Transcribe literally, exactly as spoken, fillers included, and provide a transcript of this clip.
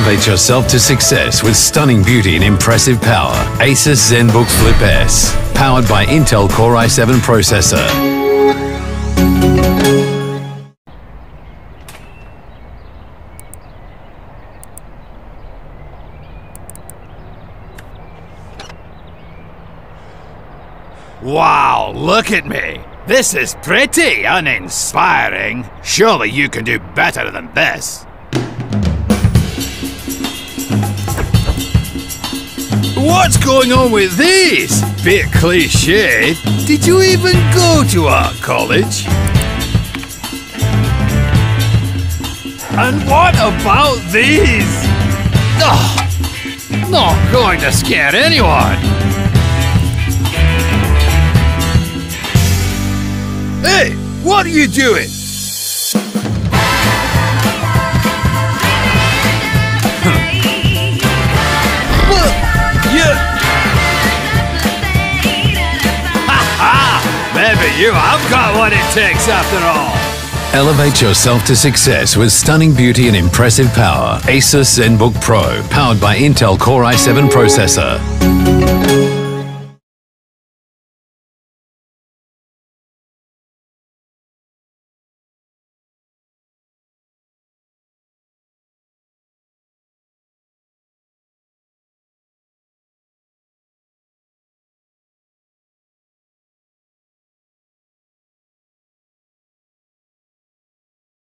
Elevate yourself to success with stunning beauty and impressive power. Asus ZenBook Flip S, powered by Intel Core i seven processor. Wow, look at me. This is pretty uninspiring. Surely you can do better than this. What's going on with these? Bit cliched. Did you even go to art college? And what about these? Oh, not going to scare anyone. Hey, what are you doing? Maybe you have got what it takes after all. Elevate yourself to success with stunning beauty and impressive power. Asus ZenBook Pro, powered by Intel Core i seven processor.